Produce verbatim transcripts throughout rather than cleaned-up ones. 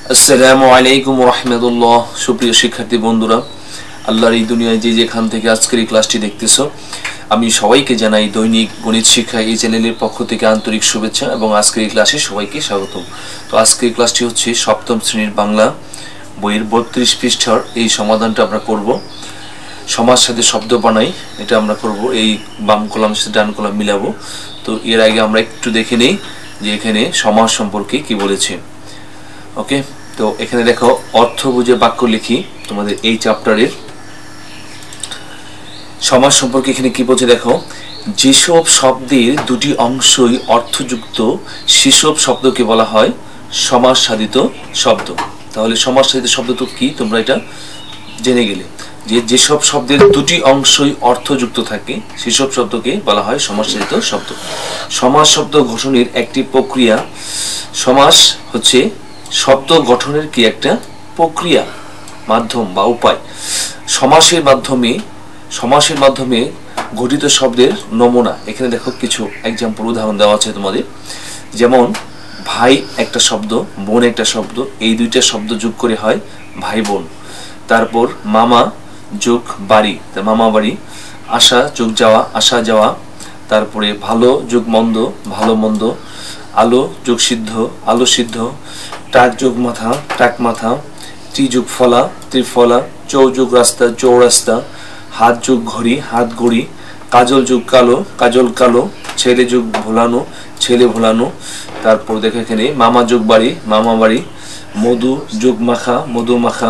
আসসালামু আলাইকুম রাহমাতুল্লাহ। সুপ্রিয় শিক্ষার্থী বন্ধুরা, আল্লাহর এই দুনিয়ায় যে যেখান থেকে আজকের এই ক্লাসটি দেখতেছো, আমি সবাইকে জানাই দৈনিক গণিত শিক্ষা এই চ্যানেলের পক্ষ থেকে আন্তরিক শুভেচ্ছা এবং আজকের এই ক্লাসে সবাইকে স্বাগতম। তো আজকের এই ক্লাসটি হচ্ছে সপ্তম শ্রেণীর বাংলা বইয়ের বত্রিশ পৃষ্ঠার এই সমাধানটা আমরা করব। সমাজ সাথে শব্দ বানাই, এটা আমরা করব। এই বাম কলাম সাথে ডান কলাম মিলাবো। তো এর আগে আমরা একটু দেখে নেই যে এখানে সমাজ সম্পর্কে কি বলেছে। ওকে, তো এখানে দেখো অর্থ বুঝে বাক্য লিখি। তোমাদের এই চ্যাপ্টারের সমাজ সম্পর্কে এখানে কি বলছে দেখো, যেসব শব্দের দুটি অংশই অর্থযুক্ত সেসব শব্দকে বলা হয় সমাজ সাধিত শব্দ। তাহলে সমাজ সাধিত শব্দ তো কি, তোমরা এটা জেনে গেলে যে যেসব শব্দের দুটি অংশই অর্থযুক্ত থাকে সেসব শব্দকে বলা হয় সমাজ সাধিত শব্দ। সমাজ শব্দ গঠনের একটি প্রক্রিয়া। সমাস হচ্ছে শব্দ গঠনের কি একটা প্রক্রিয়া, মাধ্যম বা উপায়। সমাসের মাধ্যমে সমাসের মাধ্যমে গঠিত শব্দের নমুনা। এখানে দেখো কিছু এক্সাম্পল উদাহরণ দেওয়া আছে তোমাদের। যেমন ভাই একটা শব্দ, বোন একটা শব্দ, এই দুইটা শব্দ যোগ করে হয় ভাই বোন। তারপর মামা যোগ বাড়ি, মামা বাড়ি। আসা যোগ যাওয়া, আসা যাওয়া। তারপরে ভালো যোগ মন্দ, ভালো মন্দ। আলো যোগ সিদ্ধ, আলো সিদ্ধ। টাক যোগ মাথা, টাক মাথা। ত্রি যোগ ফলা, ত্রিফলা। চৌ যোগ রাস্তা, চৌরাস্তা। হাত যোগ ঘড়ি, হাত ঘড়ি। কাজল যোগ কালো, কাজল কালো। ছেলে যোগ ভোলানো, ছেলে ভোলানো। তারপর দেখো এখানে মামা যোগ বাড়ি, মামা বাড়ি। মধু যোগ মাখা, মধু মাখা।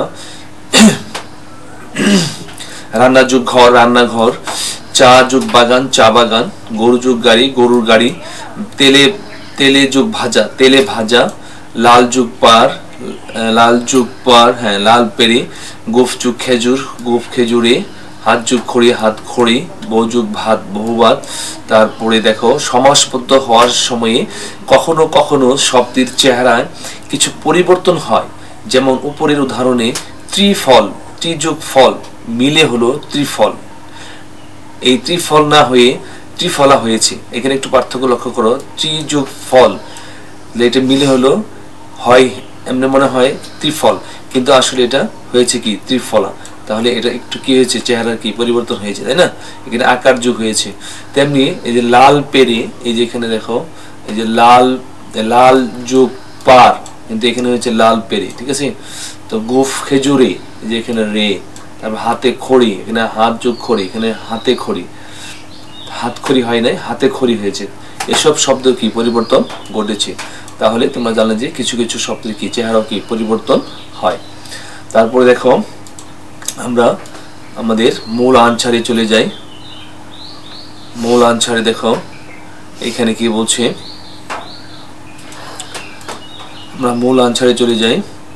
রান্না যোগ ঘর, রান্নাঘর। চা যোগ বাগান, চা বাগান। গরু যোগ গাড়ি, গরুর গাড়ি। তেলে তেলে যোগ ভাজা, তেলে ভাজা। লাল যোগ পার, লাল যোগ পার, হ্যাঁ লাল পেরে। গোফ যোগ খেজুর, গোফ খেজুরে। হাত যোগ খড়ি, হাত খড়ি। বউ যোগ ভাত, বহুভাত। তারপরে দেখো সমাসবদ্ধ হওয়ার সময়ে কখনো কখনো শব্দের চেহারায় কিছু পরিবর্তন হয়। যেমন উপরের উদাহরণে ত্রিফল, ত্রি যোগ ফল মিলে হলো ত্রিফল। এই ত্রিফল না হয়ে ত্রিফলা হয়েছে। এখানে একটু পার্থক্য লক্ষ্য করো। ত্রি যোগ ফল এটা মিলে হলো হয় এমনি মনে হয় ত্রিফল, কিন্তু আসলে এটা হয়েছে কি ত্রিফলা। তাহলে এটা একটু কি হয়েছে, চেহারার কি পরিবর্তন হয়েছে, তাই না? এখানে আকার যোগ হয়েছে। তেমনি এই যে লাল পেরে, এই যে এখানে দেখো এই যে লাল লাল যোগ পার, কিন্তু এখানে হয়েছে লাল পেরে, ঠিক আছে? তো গোফ খেজুরে, এই যে এখানে রে। তারপর হাতে খড়ি, এখানে হাত যোগ খড়ি, এখানে হাতে খড়ি। হাত খড়ি হয় নাই, হাতে খড়ি হয়েছে। এসব শব্দ কি পরিবর্তন ঘটেছে। তাহলে তোমরা জানলে যে কিছু কিছু শব্দের কি চেহারা কি পরিবর্তন হয়। তারপরে দেখো আমরা আমাদের মূল আনসারে চলে যাই। মূল আনসারে দেখো এখানে কি বলছে, আমরা মূল আনসারে চলে যাই।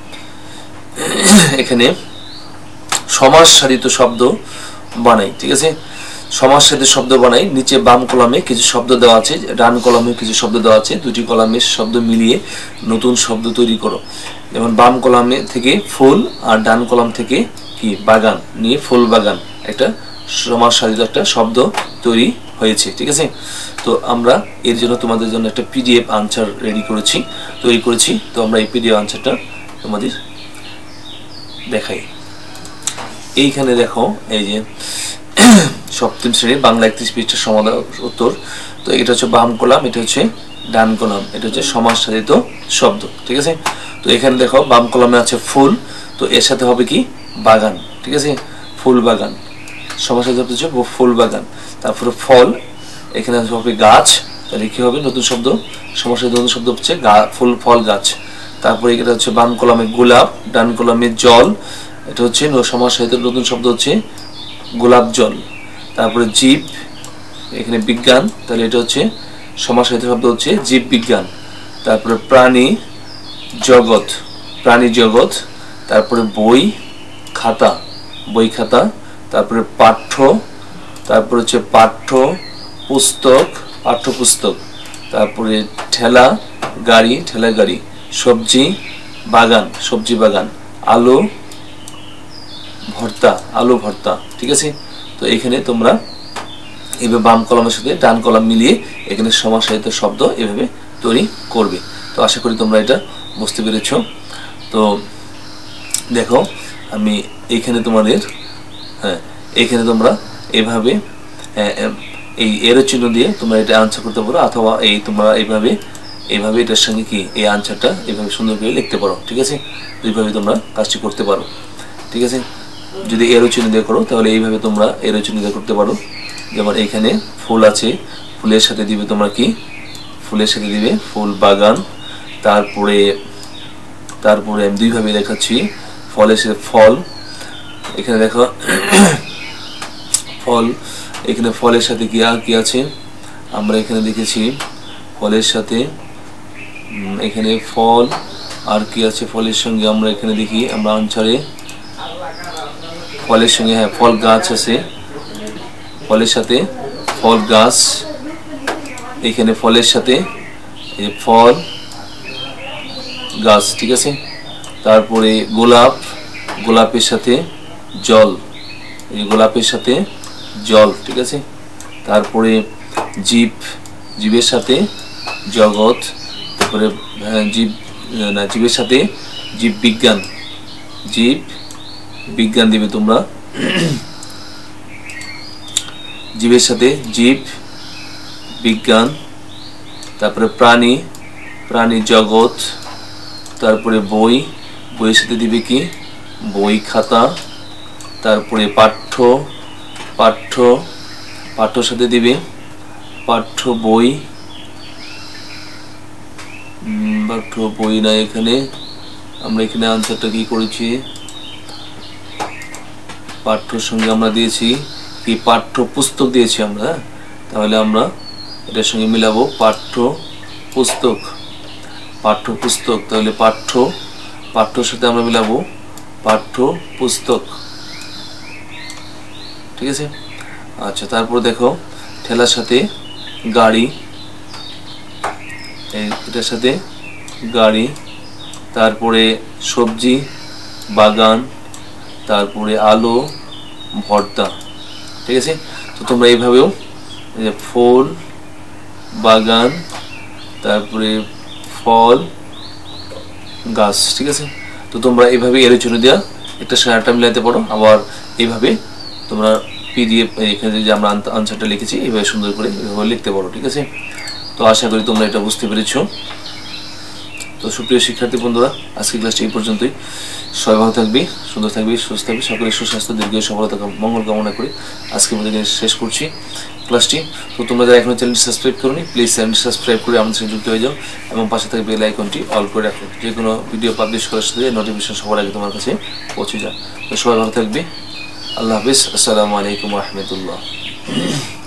এখানে সমাস সাধিত শব্দ বানাই, ঠিক আছে? সমাস সাথে শব্দ বানাই। নিচে বাম কলামে কিছু শব্দ দেওয়া আছে, ডান কলামে কিছু শব্দ দেওয়া আছে। দুটি কলামের শব্দ মিলিয়ে নতুন শব্দ তৈরি করো। যেমন বাম কলামে থেকে ফুল আর ডান কলাম থেকে কি বাগান নিয়ে ফুল বাগান, একটা সমাস সাধিত একটা শব্দ তৈরি হয়েছে, ঠিক আছে? তো আমরা এর জন্য তোমাদের জন্য একটা পিডিএফ আনসার রেডি করেছি, তৈরি করেছি। তো আমরা এই পিডিএফ আনসারটা তোমাদের দেখাই। এইখানে দেখো এই যে সপ্তম শ্রেণীর বাংলা একত্রিশ পৃষ্ঠার সমাধান উত্তর। তো এটা হচ্ছে বাম কলাম, এটা হচ্ছে ডান কলাম, এটা হচ্ছে সমাস সাধিত শব্দ, ঠিক আছে? তো এখানে দেখো বাম কলামে আছে ফুল, তো এর সাথে হবে কি বাগান, ঠিক আছে? ফুল বাগান, সমাস সাধিত হচ্ছে ফুল বাগান। তারপরে ফল, এখানে হবে গাছ, তাহলে কি হবে নতুন শব্দ, সমাস সাধিত নতুন শব্দ হচ্ছে ফুল ফল গাছ। তারপরে এটা হচ্ছে বাম কলামে গোলাপ, ডান কলামে জল, এটা হচ্ছে সমাস সাধিত নতুন শব্দ হচ্ছে গোলাপ জল। তারপরে জীব, এখানে বিজ্ঞান, তাহলে এটা হচ্ছে সমাস সাহিত্য শব্দ হচ্ছে জীব বিজ্ঞান। তারপরে প্রাণী জগৎ, প্রাণী জগৎ। তারপরে বই খাতা, বই খাতা। তারপরে পাঠ্য, তারপরে হচ্ছে পাঠ্য পুস্তক, পাঠ্য পুস্তক। তারপরে ঠেলা গাড়ি, ঠেলা গাড়ি। সবজি বাগান, সবজি বাগান। আলু ভর্তা, আলু ভর্তা, ঠিক আছে? তো এখানে তোমরা এভাবে বাম কলামের সাথে ডান কলাম মিলিয়ে এখানে সমাস সাহিত্য শব্দ এভাবে তৈরি করবে। তো আশা করি তোমরা এটা বুঝতে পেরেছো। তো দেখো আমি এইখানে তোমাদের হ্যাঁ এইখানে তোমরা এইভাবে এই এরো চিহ্ন দিয়ে তোমরা এটা আনসার করতে পারো, অথবা এই তোমরা এইভাবে এইভাবে এটার সঙ্গে কি এই আনসারটা এইভাবে সুন্দর করে লিখতে পারো। ঠিক আছে, এইভাবে তোমরা কাজটি করতে পারো। ঠিক আছে, যদি এরো চিহ্ন দিয়ে করো তাহলে এইভাবে তোমরা এরো চিহ্ন দিয়ে করতে পারো। যেমন এইখানে ফুল আছে, ফুলের সাথে দিবে তোমরা কি, ফুলের সাথে দিবে ফুল বাগান। তারপরে তারপরে আমি দুইভাবে দেখাচ্ছি, ফলের সাথে ফল। এখানে দেখো ফল, এখানে ফলের সাথে কি আর কি আছে আমরা এখানে দেখেছি, ফলের সাথে এখানে ফল আর কি আছে, ফলের সঙ্গে আমরা এখানে দেখি আমরা আনসারে ফলের সঙ্গে হ্যাঁ ফল গাছ আছে, ফলের সাথে ফল গাছ। এখানে ফলের সাথে এই ফল গাছ। ঠিক আছে, তারপরে গোলাপ, গোলাপের সাথে জল, এই গোলাপের সাথে জল। ঠিক আছে, তারপরে জীব, জীবের সাথে জগৎ। তারপরে জীব না জীবের সাথে জীব বিজ্ঞান, জীব বিজ্ঞান দিবে তোমরা, জীবের সাথে জীব বিজ্ঞান। তারপরে প্রাণী, প্রাণী জগৎ। তারপরে বই, বইয়ের সাথে দিবে কি বই খাতা। তারপরে পাঠ্য, পাঠ্য পাঠ্যর সাথে দিবে পাঠ্য বই, পাঠ্য বই না, এখানে আমরা এখানে আনসারটা কি করেছি, পাঠ্যর সঙ্গে আমরা দিয়েছি কি পাঠ্য পুস্তক দিয়েছি আমরা, তাহলে আমরা এটার সঙ্গে মিলাবো পাঠ্য পুস্তক, পাঠ্য পুস্তক। তাহলে পাঠ্য, পাঠ্যর সাথে আমরা মিলাবো পাঠ্য পুস্তক। ঠিক আছে, আচ্ছা তারপর দেখো ঠেলার সাথে গাড়ি, এটার সাথে গাড়ি। তারপরে সবজি বাগান, তারপরে আলো ভর্তা। ঠিক আছে, তো তোমরা এইভাবেও ফুল বাগান, তারপরে ফল গাছ। ঠিক আছে, তো তোমরা এইভাবে এর জন্য দেওয়া একটা সারাটা মিলাতে পারো। আবার এইভাবে তোমরা পিডিএফ এখানে যে আমরা আনসারটা লিখেছি এইভাবে সুন্দর করে এইভাবে লিখতে পারো। ঠিক আছে, তো আশা করি তোমরা এটা বুঝতে পেরেছো। তো সুপ্রিয় শিক্ষার্থী বন্ধুরা, আজকের ক্লাসটি এই পর্যন্তই। সবাই ভালো থাকবি, সুন্দর থাকবি, সুস্থ থাকবি, সকলের সুস্বাস্থ্য দীর্ঘ সফলতা মঙ্গল কামনা করে আজকের মধ্যে শেষ করছি ক্লাসটি। তো তোমরা যারা এখনো চ্যানেলটি সাবস্ক্রাইব করোনি প্লিজ চ্যানেলটি সাবস্ক্রাইব করে আমাদের সাথে যুক্ত হয়ে যাও এবং পাশে থাকা বেল আইকনটি অল করে রাখো, যে কোনো ভিডিও পাবলিশ করার সাথে নোটিফিকেশন সবার আগে তোমার কাছে পৌঁছে যায়। তো সবাই ভালো থাকবে, আল্লাহ হাফিজ, আসসালামু আলাইকুম রহমতুল্লাহ।